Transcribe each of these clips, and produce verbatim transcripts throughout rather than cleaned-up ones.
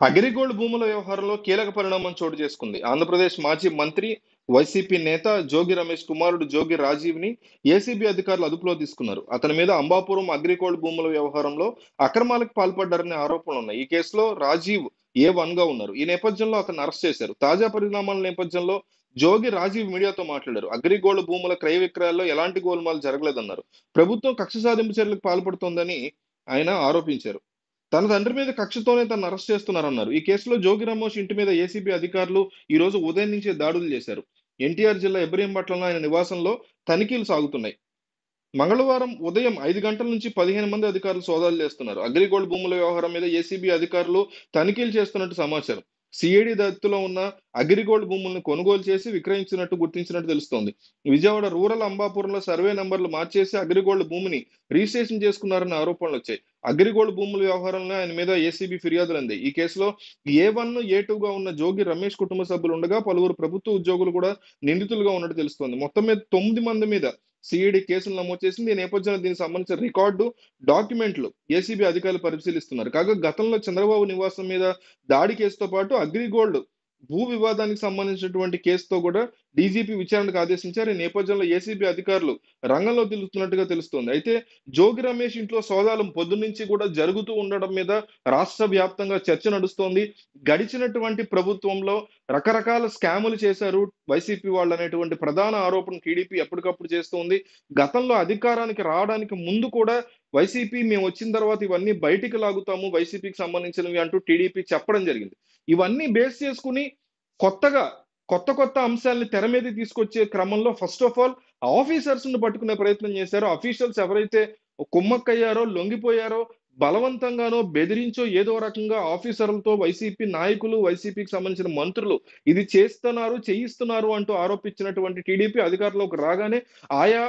అగ్రిగోల్డ్ భూముల వ్యవహారంలో కీలక పరిణామం చోటు చేసుకుంది. ఆంధ్రప్రదేశ్ మాజీ మంత్రి, వైసీపీ నేత జోగి రమేష్ కుమారుడు జోగి రాజీవ్‌ని ఏసీబీ అధికారులు అదుపులో తీసుకున్నారు. అతని మీద అంబాపురం అగ్రిగోల్డ్ భూముల వ్యవహారంలో అక్రమాలకు పాల్పడ్డారనే ఆరోపణలున్నాయి. ఈ కేసులో రాజీవ్ ఏ వన్‌గా ఉన్నారు. ఈ నేపథ్యంలో అతన్ని అరెస్ట్ చేశారు. తాజా పరిణామాల నేపథ్యంలో జోగి రాజీవ్ మీడియాతో మాట్లాడారు. అగ్రిగోల్డ్ భూముల క్రయ విక్రయాల్లో ఎలాంటి గోల్మాల్ జరగలేదన్నారు. ప్రభుత్వం కక్ష సాధింపు చర్యలకు పాల్పడుతోందని ఆయన ఆరోపించారు. తన తండ్రి మీద కక్షతోనే తనను అరెస్ట్ చేస్తున్నారన్నారు. ఈ కేసులో జోగి రమేష్ ఇంటి మీద ఏసీబీ అధికారులు ఈ రోజు ఉదయం నుంచే దాడులు చేశారు. ఎన్టీఆర్ జిల్లా ఇబ్రహీంపట్నంలో ఆయన నివాసంలో తనిఖీలు సాగుతున్నాయి. మంగళవారం ఉదయం ఐదు గంటల నుంచి పదిహేను మంది అధికారులు సోదాలు చేస్తున్నారు. అగ్రిగోల్డ్ భూముల వ్యవహారం మీద ఏసీబీ అధికారులు తనిఖీలు చేస్తున్నట్టు సమాచారం. సిఐడి దత్తులో ఉన్న అగ్రిగోల్డ్ భూములను కొనుగోలు చేసి విక్రయించినట్టు గుర్తించినట్టు తెలుస్తోంది. విజయవాడ రూరల్ అంబాపురంలో సర్వే నంబర్లు మార్చేసి అగ్రిగోల్డ్ భూమిని రిజిస్ట్రేషన్ చేసుకున్నారన్న ఆరోపణలు వచ్చాయి. అగ్రిగోల్డ్ భూముల వ్యవహారంలో ఆయన మీద ఏసీబీ ఫిర్యాదులు అందాయి. ఈ కేసులో ఏ వన్ ఏ టూ గా ఉన్న జోగి రమేష్ కుటుంబ సభ్యులు ఉండగా పలువురు ప్రభుత్వ ఉద్యోగులు కూడా నిందితులుగా ఉన్నట్టు తెలుస్తోంది. మొత్తం మీద తొమ్మిది మంది మీద సిఐడి కేసులు నమోదు చేసింది. ఈ నేపథ్యంలో దీనికి సంబంధించిన రికార్డు, డాక్యుమెంట్లు ఏసీబీ అధికారులు పరిశీలిస్తున్నారు. కాగా గతంలో చంద్రబాబు నివాసం మీద దాడి కేసుతో పాటు అగ్రిగోల్డ్ భూ వివాదానికి సంబంధించినటువంటి కేసుతో కూడా డీజీపీ విచారణకు ఆదేశించారు. ఈ నేపథ్యంలో ఏసీబీ అధికారులు రంగంలో దిగుతున్నట్టుగా తెలుస్తోంది. అయితే జోగి రమేష్ ఇంట్లో సోదాలు పొద్దున్నుంచి కూడా జరుగుతూ ఉండడం మీద రాష్ట్ర వ్యాప్తంగా చర్చ నడుస్తోంది. గడిచినటువంటి ప్రభుత్వంలో రకరకాల స్కాములు చేశారు వైసీపీ వాళ్ళు అనేటువంటి ప్రధాన ఆరోపణ టీడీపీ ఎప్పటికప్పుడు చేస్తోంది. గతంలో అధికారానికి రావడానికి ముందు కూడా వైసీపీ మేము వచ్చిన తర్వాత ఇవన్నీ బయటికి లాగుతాము వైసీపీకి సంబంధించినవి అంటూ టీడీపీ చెప్పడం జరిగింది. ఇవన్నీ బేస్ చేసుకుని కొత్తగా కొత్త కొత్త అంశాలని తెర మీదకి తీసుకొచ్చే క్రమంలో ఫస్ట్ ఆఫ్ ఆల్ ఆఫీసర్స్ ను పట్టుకునే ప్రయత్నం చేశారో, అఫీషియల్స్ ఎవరైతే కుమ్మక్కయ్యారో, లొంగిపోయారో, బలవంతంగానో బెదిరించో ఏదో రకంగా ఆఫీసర్లతో వైసీపీ నాయకులు, వైసీపీకి సంబంధించిన మంత్రులు ఇది చేస్తున్నారు, చేయిస్తున్నారు అంటూ ఆరోపించినటువంటి టీడీపీ అధికారంలోకి రాగానే ఆయా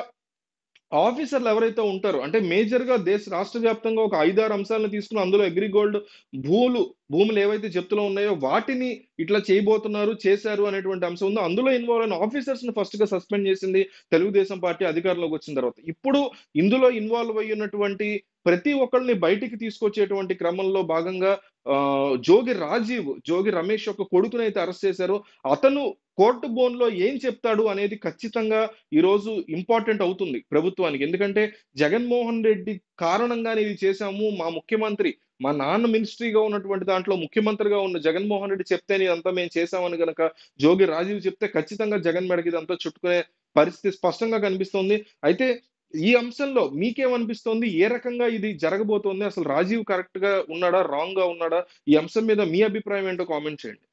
ఆఫీసర్లు ఎవరైతే ఉంటారో, అంటే మేజర్ గా దేశ రాష్ట్ర వ్యాప్తంగా ఒక ఐదారు అంశాలను తీసుకుని అందులో అగ్రిగోల్డ్ భూలు భూములు ఏవైతే జప్తులో ఉన్నాయో వాటిని ఇట్లా చేయబోతున్నారు, చేశారు అనేటువంటి అంశం ఉందో అందులో ఇన్వాల్వ్ అయిన ఆఫీసర్స్ ని ఫస్ట్ గా సస్పెండ్ చేసింది తెలుగుదేశం పార్టీ అధికారంలోకి వచ్చిన తర్వాత. ఇప్పుడు ఇందులో ఇన్వాల్వ్ అయ్యి ఉన్నటువంటి ప్రతి ఒక్కరిని బయటికి తీసుకొచ్చేటువంటి క్రమంలో భాగంగా ఆ జోగి రాజీవ్, జోగి రమేష్ యొక్క కొడుకునైతే అరెస్ట్ చేశారు. అతను కోర్టు బోన్‌లో ఏం చెప్తాడు అనేది ఖచ్చితంగా ఈరోజు ఇంపార్టెంట్ అవుతుంది ప్రభుత్వానికి. ఎందుకంటే జగన్మోహన్ రెడ్డి కారణంగానే ఇది చేశాము. మా ముఖ్యమంత్రి, మా నాన్న మినిస్ట్రీగా ఉన్నటువంటి దాంట్లో ముఖ్యమంత్రిగా ఉన్న జగన్మోహన్ రెడ్డి చెప్తేనే ఇదంతా మేము చేశామని గనక జోగి రాజీవ్ చెప్తే ఖచ్చితంగా జగన్ మెడకి ఇదంతా చుట్టుకునే పరిస్థితి స్పష్టంగా కనిపిస్తోంది. అయితే ఈ అంశంలో మీకేమనిపిస్తోంది? ఏ రకంగా ఇది జరగబోతోంది? అసలు రాజీవ్ కరెక్ట్‌గా ఉన్నాడా? రాంగ్‌గా ఉన్నాడా? ఈ అంశం మీద మీ అభిప్రాయం ఏంటో కామెంట్ చేయండి.